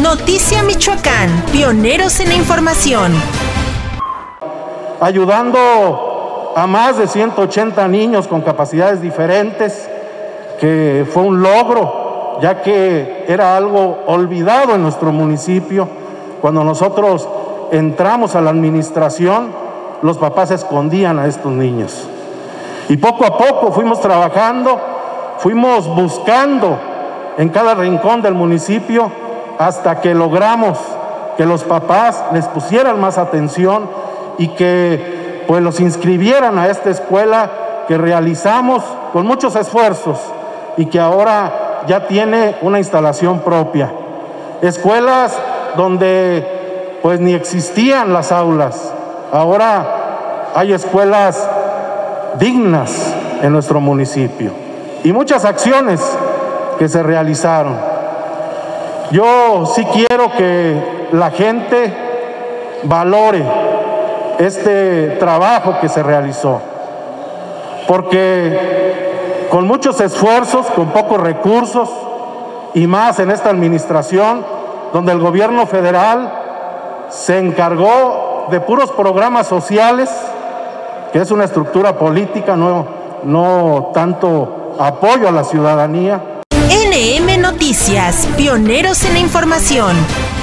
Noticia Michoacán, pioneros en la información. Ayudando a más de 180 niños con capacidades diferentes, que fue un logro, ya que era algo olvidado en nuestro municipio. Cuando nosotros entramos a la administración, los papás escondían a estos niños. Y poco a poco fuimos trabajando, fuimos buscando en cada rincón del municipio hasta que logramos que los papás les pusieran más atención y que pues los inscribieran a esta escuela que realizamos con muchos esfuerzos y que ahora ya tiene una instalación propia. Escuelas donde pues ni existían las aulas. Ahora hay escuelas dignas en nuestro municipio y muchas acciones que se realizaron. Yo sí quiero que la gente valore este trabajo que se realizó, porque con muchos esfuerzos, con pocos recursos y más en esta administración donde el gobierno federal se encargó de puros programas sociales, que es una estructura política, no tanto apoyo a la ciudadanía. NM Noticias, pioneros en la información.